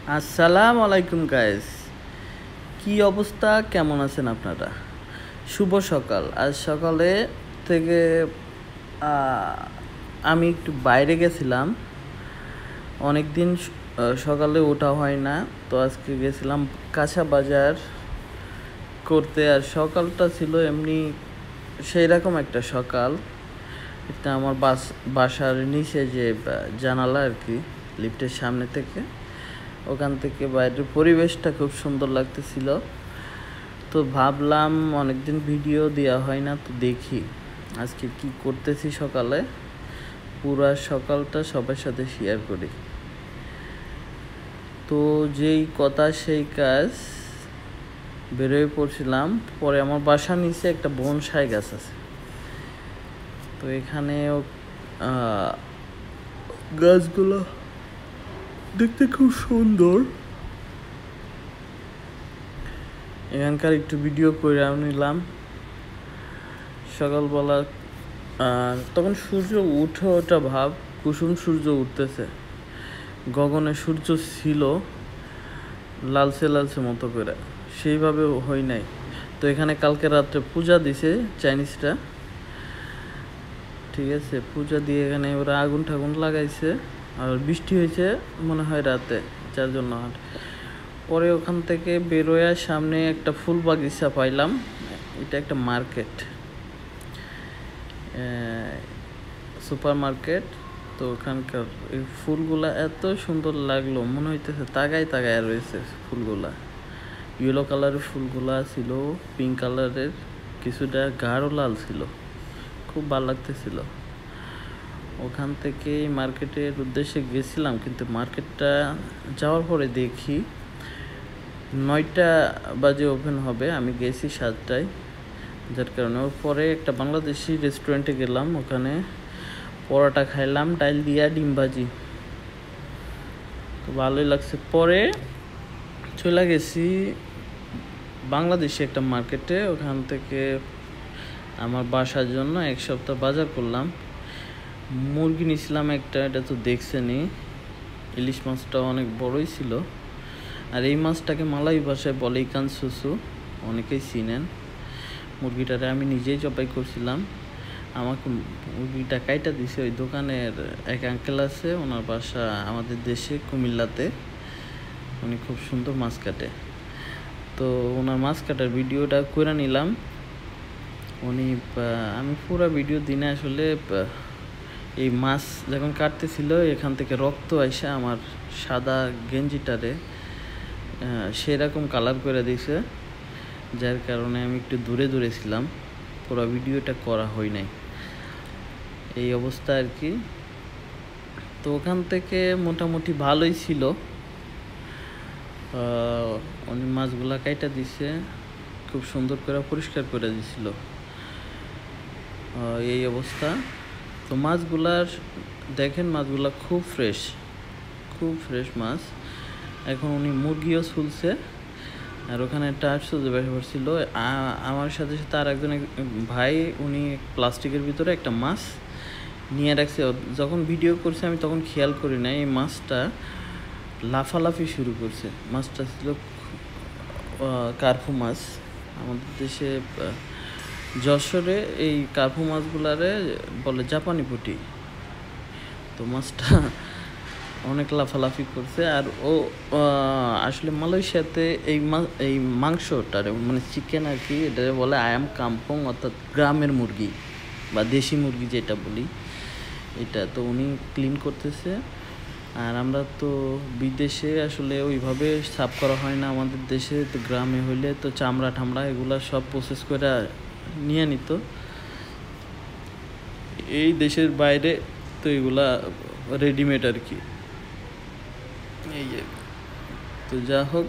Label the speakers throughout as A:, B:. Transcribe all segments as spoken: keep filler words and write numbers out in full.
A: আসসালামু আলাইকুম গাইস, কি অবস্থা, কেমন আছেন আপনারা? শুভ সকাল। আজ সকালে থেকে আমি একটু বাইরে গেছিলাম। অনেক দিন সকালে ওঠা হয় না, তো আজকে গেছিলাম কাঁচা বাজার করতে। আর সকালটা ছিল এমনি সেই রকম একটা সকাল। এটা আমার বাস বাসার নিচে যে জানালা আর কি, লিফটের সামনে থেকে, ওখান থেকে বাইরের পরিবেশটা খুব সুন্দর লাগতেছিল। তো ভাবলাম অনেকদিন ভিডিও দেওয়া হয় না, তো দেখি আজকে কি করতেছি সকালে, পুরা সকালটা সবার সাথে শেয়ার করি। তো যেই কথা সেই কাজ, বেরোয় পড়ছিলাম। পরে আমার বাসার নিচে একটা বনসাই গাছ আছে, তো এখানে গাছগুলো দেখতে খুব সুন্দর। এখানকার একটু ভিডিও করে নিলাম সকালবেলা। তখন সূর্য উঠে ওটা ভাব, কুসুম সূর্য উঠতেছে, গগনে সূর্য ছিল লালচে লালচে মতো করে, সেইভাবে হয় নাই। তো এখানে কালকে রাত্রে পূজা দিছে চাইনিজরা, ঠিক আছে, পূজা দিয়ে এখানে ওরা আগুন ঠাগুন লাগাইছে। আর বৃষ্টি হয়েছে মনে হয় রাতে, যার জন্য। আর পরে ওখান থেকে বেরোয়া সামনে একটা ফুল বাগিচা পাইলাম। এটা একটা মার্কেট, সুপার মার্কেট। তো ওখানকার এই ফুলগুলা এত সুন্দর লাগলো, মনে হইতেছে তাকায় তাকায় রয়েছে ফুলগুলা। ইয়েলো কালারের ফুলগুলা ছিল, পিঙ্ক কালারের, কিছুটা গাঢ় লাল ছিল, খুব ভালো লাগতেছিল। ওখান থেকে মার্কেটের উদ্দেশ্যে গেছিলাম, কিন্তু মার্কেটটা যাওয়ার পরে দেখি নয়টা বাজে ওপেন হবে, আমি গেছি সাতটায়, যার কারণে ওর পরে একটা বাংলাদেশি রেস্টুরেন্টে গেলাম। ওখানে পরোটা খাইলাম, ডাল দিয়া ডিম ভাজি, তো ভালোই লাগছে। পরে চলে গেছি বাংলাদেশি একটা মার্কেটে, ওখান থেকে আমার বাসার জন্য এক সপ্তাহ বাজার করলাম। মুরগি নিয়েছিলাম একটা, এটা তো দেখছেনি, ইলিশ মাছটা অনেক বড়ই ছিল। আর এই মাছটাকে মালাই ভাষায় বলে ইকান সুসু, অনেকেই চিনেন। মুরগিটারে আমি নিজেই জবাই করছিলাম। আমাকে মুরগিটা কাইটা দিছে ওই দোকানের এক আঙ্কেল আছে, ওনার বাসা আমাদের দেশে কুমিল্লাতে, উনি খুব সুন্দর মাছ কাটে। তো ওনার মাছ কাটার ভিডিওটা করে নিলাম। উনি আমি পুরো ভিডিও দিনে আসলে এই মাছ যখন কাটতেছিল, এখান থেকে রক্ত আইসা আমার সাদা গেঞ্জিটারে সেরকম কালার করে দিয়েছে, যার কারণে আমি একটু দূরে দূরে ছিলাম, পুরো ভিডিওটা করা হয় নাই, এই অবস্থা আর কি। তো ওখান থেকে মোটামুটি ভালোই ছিল, উনি মাছগুলা কাইটা দিছে, খুব সুন্দর করে পরিষ্কার করে দিছিল, এই অবস্থা। তো মাছগুলার দেখেন, মাছগুলা খুব ফ্রেশ, খুব ফ্রেশ মাছ। এখন উনি মুরগিও ছুলছে। আর ওখানে একটা আশ্চর্য ব্যাপার ছিল, আমার সাথে সাথে আর একজন ভাই, উনি প্লাস্টিকের ভিতরে একটা মাছ নিয়ে রাখছে। যখন ভিডিও করছে আমি তখন খেয়াল করি না, এই মাছটা লাফালাফি শুরু করছে। মাছটা ছিল কার্পু মাছ। আমাদের দেশে যশোরে এই কার্পু মাছগুলারে বলে জাপানি পুঁটি। তো মাছটা অনেক লাফালাফি করছে। আর ও আসলে মালয়েশিয়াতে এই এই মাংসটারে, মানে চিকেন আর কি, এটা বলে আয়াম কাম্পং, অর্থাৎ গ্রামের মুরগি বা দেশি মুরগি যেটা বলি, এটা তো উনি ক্লিন করতেছে। আর আমরা তো বিদেশে আসলে ওইভাবে সাফ করা হয় না, আমাদের দেশে তো গ্রামে হইলে তো চামড়া ঠামড়া এগুলা সব প্রসেস করে নিয়ে নিত। এই দেশের বাইরে তো এগুলা রেডিমেড আর কি। এই তো যা হোক,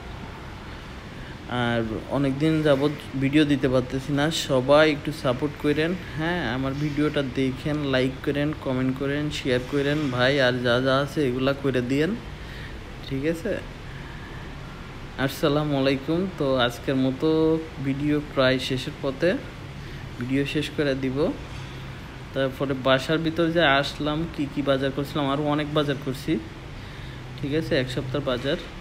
A: আর অনেক দিন যাবৎ ভিডিও দিতে পারতেছি না, সবাই একটু সাপোর্ট করেন। হ্যাঁ, আমার ভিডিওটা দেখেন, লাইক করেন, কমেন্ট করেন, শেয়ার করেন ভাই, আর যা যা আছে এগুলা করে দিয়েন, ঠিক আছে? আসসালামু আলাইকুম। তো আজকের মতো ভিডিও প্রায় শেষের পথে, ভিডিও শেষ করে দিব। তারপরে বাসার ভিতর যে আসলাম, কি কি বাজার করছিলাম, আরও অনেক বাজার করছি, ঠিক আছে, এক সপ্তাহ বাজার।